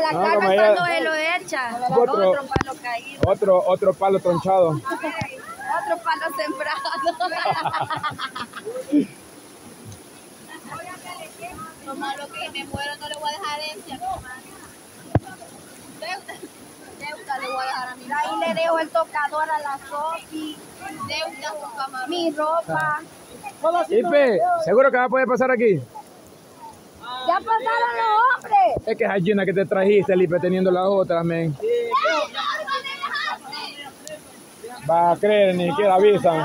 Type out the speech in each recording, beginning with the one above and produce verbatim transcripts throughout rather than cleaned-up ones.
la no, carne ella... cuando se lo echa. Otro, otro palo caído. Otro, otro palo tronchado. Otro palo sembrado. Lo malo que me muero, no le voy a dejar herencia. Deuda. Deuda le voy a dejar a mi. Ahí le dejo el tocador a la Sofi. Deuda su camarón. Mi ropa. Ipe, ¿seguro que va a poder pasar aquí? Ya pasaron los hombres. Es que esa Gina que te trajiste, Lipe, teniendo las otras, men. Va a creer, ni siquiera avisan.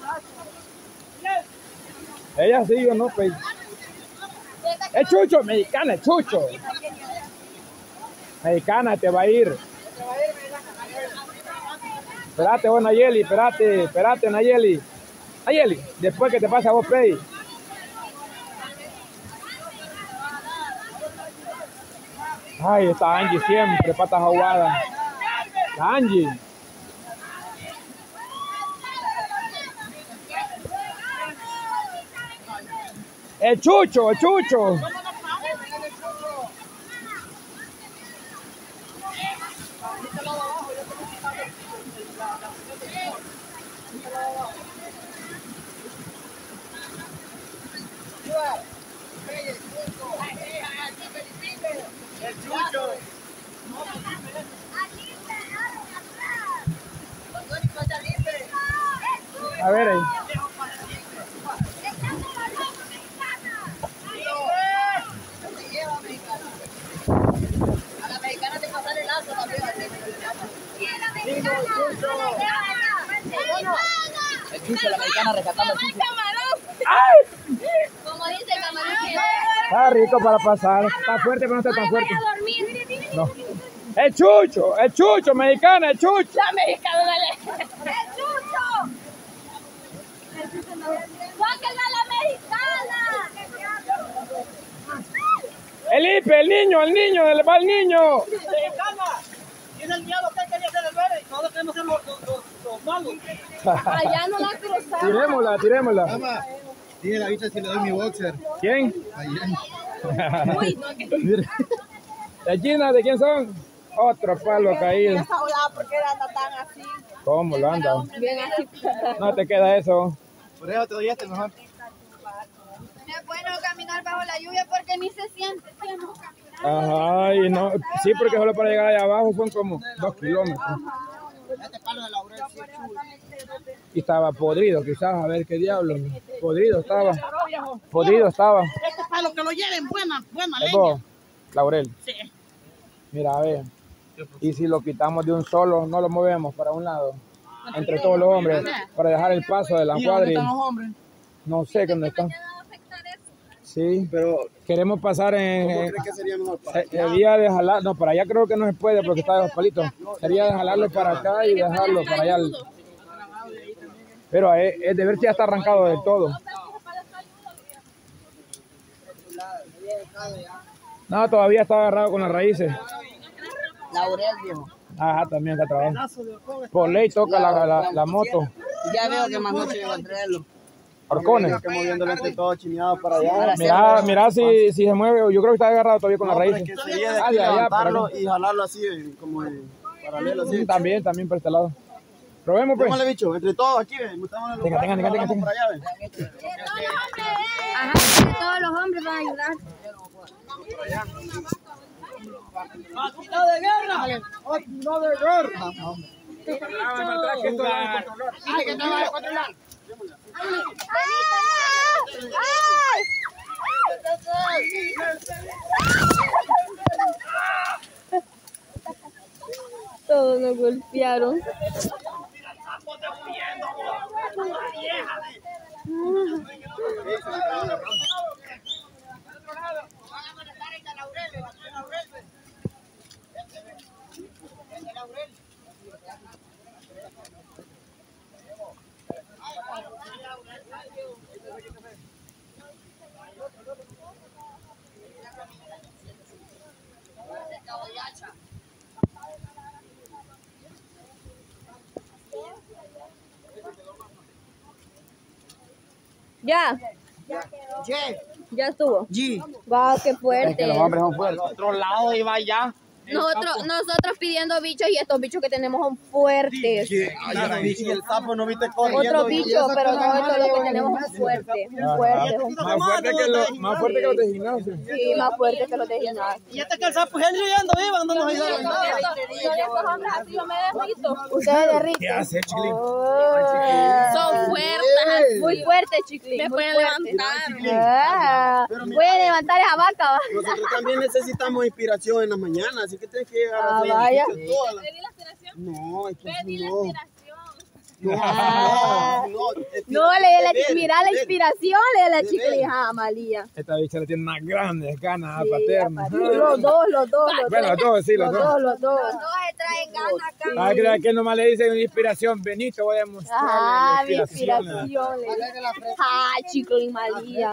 Ella sí, yo no, pues. Es Chucho, mexicana, es Chucho. Mexicana, te va a ir. Espérate vos, Nayeli, espérate, espérate, Nayeli. Nayeli, después que te pasa a vos, Pei. Ay, está Angie siempre, patas aguadas. La Angie. El Chucho, el Chucho. El Chucho. A ver ahí. A la mexicana te pasa el lazo también. El Chucho, la mexicana rescatando el Chucho. ¡Ay! Como dice el camarón. Está rico para pasar. Está fuerte, pero no está tan fuerte. No. El Chucho, el Chucho, mexicana, el Chucho. La mexicana, dale. ¡El Chucho! ¡Sáquenla a la mexicana! El Ipe, el niño, el niño, va el niño. Mexicana, tiene el miedo que quería ser el verde y todos queremos ser los, los, los, los malos. Allá no la cruzamos. Tirémosla, tirémosla. Mamá, dile a la bicha si le doy mi boxer. ¿Quién? Ayer. Uy, no, que... ¿De Gina? ¿De quién son? Otro palo caído. ¿Por qué anda tan así? ¿Cómo lo anda? Bien así. No te queda eso. Por eso te doy este mejor. Es bueno caminar bajo la lluvia porque ni se siente. Ajá, y no, sí, porque solo para llegar allá abajo son como dos kilómetros. Este palo de laurel sí es chulo. Y estaba podrido, quizás, a ver qué diablo. Podrido estaba. Podrido estaba. Este palo que lo lleven, buena, buena ¿Es leña. vos, Laurel? Sí. Mira, a ver. Y si lo quitamos de un solo, no lo movemos para un lado. Entre todos los hombres, para dejar el paso de la ¿Y dónde cuadra. están los hombres? No sé dónde están. Sí, Pero, queremos pasar en, ¿cómo en- crees que sería mejor para eh, sería de jalar, no, para allá creo que no se puede porque está de dos palitos. Sería de jalarlo para acá y dejarlo para allá. Pero es, es de ver si ya está arrancado del todo. No, todavía está agarrado con las raíces. Laurel, viejo. Ajá, también está trabajando. Por ley toca la, la, la moto. Ya veo que más noche va a traerlo. Horcones. que moviéndolo entre todo chineado para allá? Mira, mira si, si se mueve. Yo creo que está agarrado todavía con las No, pero raíces. es que sería de Ah, aquí de allá, levantarlo para y jalarlo así, eh, como en paralelo, así. Mm, También, también por este lado. Probemos pues. Démosle, bicho, entre todos aquí, ven. Metamos en Tenga, tenga, tenga, tenga, tenga. por allá, ven. Ajá, que todos los hombres van a ayudar. ¡No de guerra! ¡No de guerra! ¡Ay, que te va a controlar! Todos nos golpearon. Ya, Che, ya estuvo. G. Wow, qué Es fuerte. que los hombres son fuertes. Otro lado iba allá. Nosotros, nosotros pidiendo bichos y estos bichos que tenemos son fuertes. Y el sapo no viste corriendo. Otro bicho, pero no, esto lo que tenemos es fuerte. Muy fuerte. Más fuerte que los más fuerte que los de gimnasio. Sí, más fuerte que los de gimnasio. Y este que el sapo es el yendo, viva, no nos ayudaron nada. Estos hombres así yo me derrito. Ustedes derriten. ¿Qué hace, Chiclín? Son fuertes, muy fuertes, Chiclín. Me pueden levantar. Pueden levantar esa vaca. Nosotros también necesitamos inspiración en las mañanas, así que tienes que llegar Ah, a hacer vaya. todas las- ¿Pedí la inspiración? No, es que Pedí la no. inspiración. No, Ah. no, no, es que- No, le de la, de ver, mira la de ver. inspiración, le de la De Chiclín. ver. Ah, Malía. Esta bicha le tiene unas grandes ganas Sí, paternas. aparte. Los dos, los dos, los Bueno, dos. todos, sí, los Los dos. dos, los dos. Los dos se traen ganas acá. Ah, creo que nomás le dicen una inspiración. Benito, voy a mostrarle Ah, la mi inspiración. inspiración. le- Ah, Chiclín, Malía.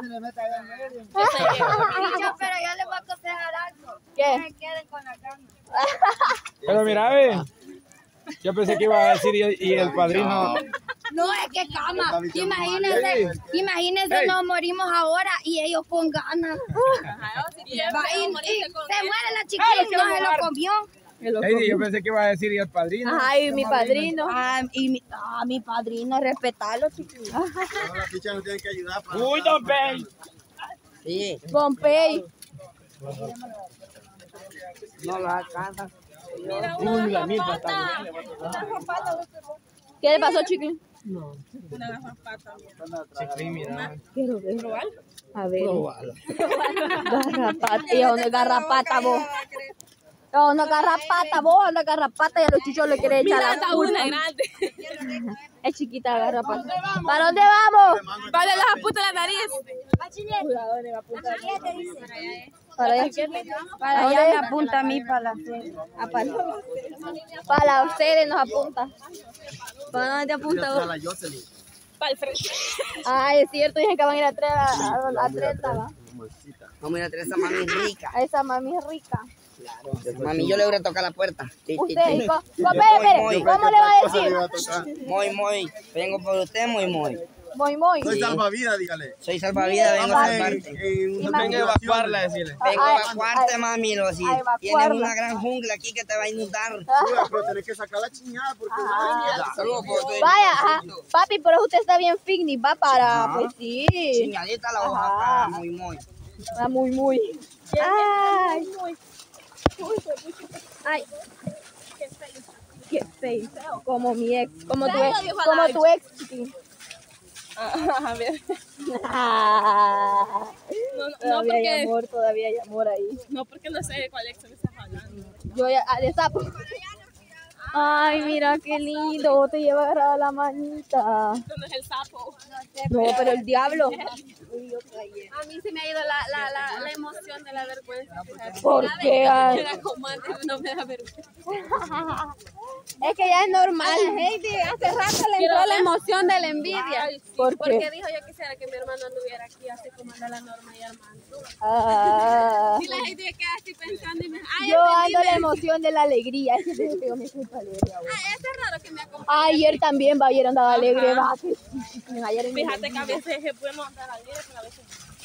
Niños, pero yo les voy a aconsejar algo. No ¿Qué? se queden con las ganas. Pero mira, ve. Yo pensé que iba a decir y el, y el padrino. No, es que cama. Imagínense, imagínense, nos morimos ahora y ellos con ganas. Va, y, y se muere la chiquilla, no se lo comió. Ey, yo pensé que iba a decir y el padrino. Ay, mi padrino. Ah, y mi, ah, mi padrino, respetarlo, chiquillos. No, las fichas nos tienen que ayudar para... Uy, don Pey. Sí. Pompey. No la alcanza. Uy, la misma está bien. ¿Qué le pasó, Chiclín? Chiclín, mira. Quiero ver. A ver. Garrapata. Y una garrapata, vos. No, una garrapata, vos, una garrapata y a los chuchos le quiere echar la culpa. Es chiquita la garrapata. ¿Para dónde vamos? Vale, las apunta la nariz. Cuidado, le va a apuntar. Para allá. Para allá me apunta a mí para la Ah, para, para ustedes nos apunta. ¿Para dónde te apunta vos? A la Jocelyn. Para el frente. Ah, es cierto, dije que van a ir a tres a, a, a treinta, ¿va? Vamos a ir a traer esa mami rica. A esa mami rica. Mami, yo le voy a tocar la puerta. Sí, sí, Usted, sí. co- co- espere, espere, ¿cómo le va a decir? Muy, muy. Vengo por usted, muy, muy. Muy, muy. Soy salvavidas, dígale. Soy salvavidas, vengo a salvarte. Venga a evacuarla, decirle. Vengo a Ay, evacuarte, ay, mami, lo así. a evacuarla. Tienes una gran jungla aquí que te va a inundar. Pero tenés que sacar la chiñada porque Ah. Saludos por usted. Vaya, ajá. Papi, pero usted está bien fitness, va para, pues sí. Chiñadita la hoja Ajá. acá, muy, muy. Ah, muy, muy. Ay. Ay. Qué feo. Como mi ex, como tu ex, como tu ex. Chiqui. A ver. Ah. No, no, Todavía hay porque, amor, todavía hay amor ahí. no porque no sé de cuál ex me estás hablando. Yo ya, ah, de sapo. Ay, mira qué lindo, te lleva agarrada la manita. ¿Dónde es el sapo? No, pero el diablo. A mí se me ha ido la, la, la, la emoción de la vergüenza. fíjate. ¿Por qué? Ay. Era como antes, no me da vergüenza. Es que ya es normal. Heidi, hace rato le entró la emoción de la envidia. Ay, sí, ¿Por porque qué? dijo yo quisiera que mi hermano anduviera aquí, así como anda la Norma y Armando. Ah. Y la gente queda así pensando y me ay, Yo entendí, ando la me- emoción de la alegría. Es que te digo, me siento alegre ahora. Ay, es raro que me acompañe. Ayer también, va, ayer andaba alegre, va. que sí, sí, sí, Ayer en Fíjate que a veces es bueno andar alegre, pero a veces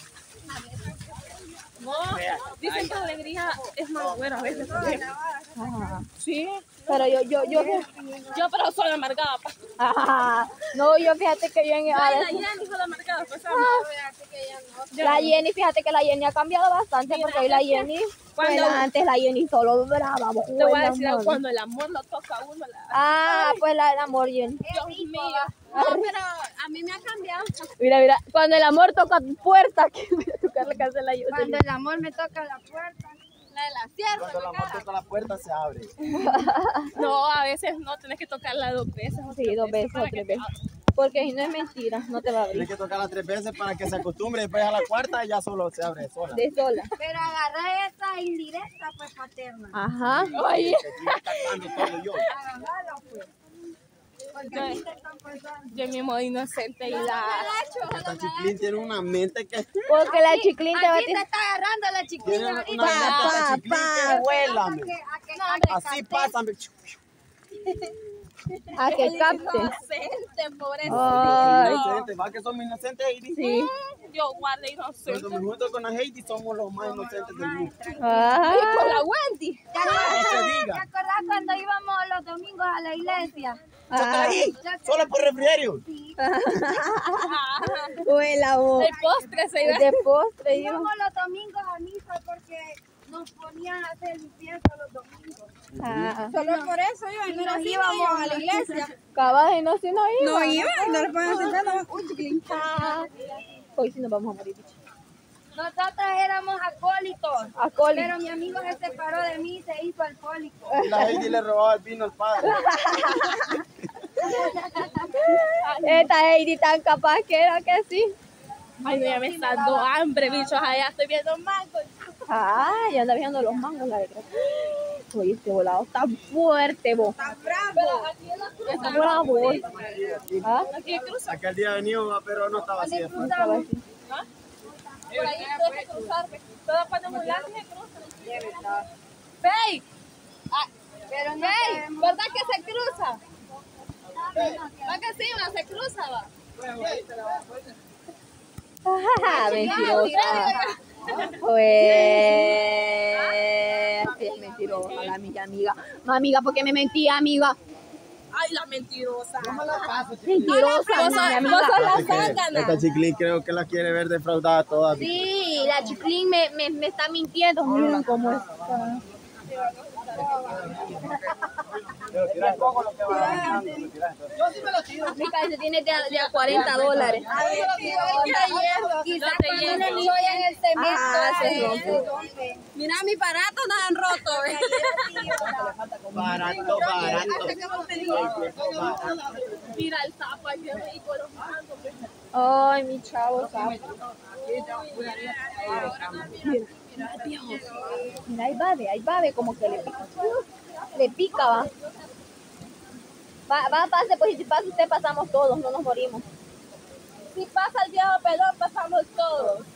no. Dicen que la alegría es más buena a veces también. Ajá. Sí. Pero yo, yo, yo, Yo pero soy amargada. pa. ajá. No, yo fíjate que yo en a Ay, la veces- Jenny fue la amargada, pues ¿sabes? la Jenny, fíjate que la Jenny ha cambiado bastante porque hoy la Jenny, Cuando- bueno, antes la Jenny solo brava, Te voy a decir algo, cuando el amor lo toca a uno, la... Ah, pues la, el amor, Jenny. Dios mío. No, pero a mí me ha cambiado. Mira, mira, cuando el amor toca tu puerta, que voy a tocar la casa de la Cuando Jenny. el amor me toca la puerta. La de la sierra. cuando la muerte toca la puerta se abre. No, a veces no, tenés que tocarla dos veces. o Sí, tres dos veces o para tres que- veces. Porque si no es mentira, no te va a Tienes abrir. que tocarla tres veces para que se acostumbre. Después a la cuarta ya solo se abre sola. De sola. Pero agarré esa indirecta, pues paterna. Ajá. Ay. Que aquí me está dando todo yo. Agarrarla, pues. Porque Yo- aquí te están pensando. Yo en mi modo inocente y la... Esta chiquilín tiene una mente que Porque la chiclín te va a Así te decir. está agarrando la tiene chiquilla una ahorita. mente esta chiquilín que vuela. A me. que, a que, a que Así capte. pasa. me. A que capte. Inocente, pobrecito. Ay. Inocentes, va que somos inocentes, Heidi. Sí. Yo guardé inocente. Cuando me junto con la Heidi somos los más inocentes del mundo. Ay. Con la Wendy. Ya no, la iglesia. Ah. Solo por refrigerio. Huela vos. El postre se iba. De postre, yo. Íbamos los domingos a misa porque nos ponían a hacer limpieza los domingos. Ah. Solo por eso yo, y nos íbamos a la iglesia. Cabal, y no, si no iba. No iba, no le pueden sentar, no. Uy, chiquilín. Ah. Hoy sí nos vamos a morir, bicho. Nosotras éramos acólitos. Acólitos. Pero mi amigo se separó de mí y se hizo alcohólico. La Heidi le robaba el vino al padre. Esta Heidi tan capaz que era que sí. Ay, no, ya me está dando hambre, bichos. Allá estoy viendo mangos. Ay, anda viendo los mangos, la verdad. Oye, este volado está fuerte, vos. Está bravo. Está bravo. ¿Ah? Aquí cruza. Aquel día venía, pero no estaba así. No estaba así. Por ahí tú dejas cruzarme. Todos cuando muy largo se cruzan. ¡Bey! Ah, Pero no ¡Bey! sabemos. ¿Verdad que se cruza? ¿Va que sí? ¿Va? ¿Se cruza, va? Ajá, mentirosa. Pues, sí es mentirosa la mi amiga. No, amiga, ¿por qué me mentí, amiga? Ay, la mentirosa. Mentirosa, mi amiga. Esta chiquilín creo que la quiere ver defraudada toda. Sí, la chiclín me, me, me está mintiendo. Miren cómo está. Mi cabeza tiene de, a- de a cuarenta dólares. Quizás cuando uno ni oye en el cemento. Ah, se eh, rompe. entonces, Mira, mi barato no han roto. Barato, barato. Mira el sapo, ay, qué rico los mangos. Ay, mi chavo, sapo. Mira, ahí va, ve, ahí va, ve, como que le pica. Le pica, va. Va, va, pase, pues, y si pasa usted, pasamos todos, no nos morimos. Si pasa el viejo pelón, pasamos todos.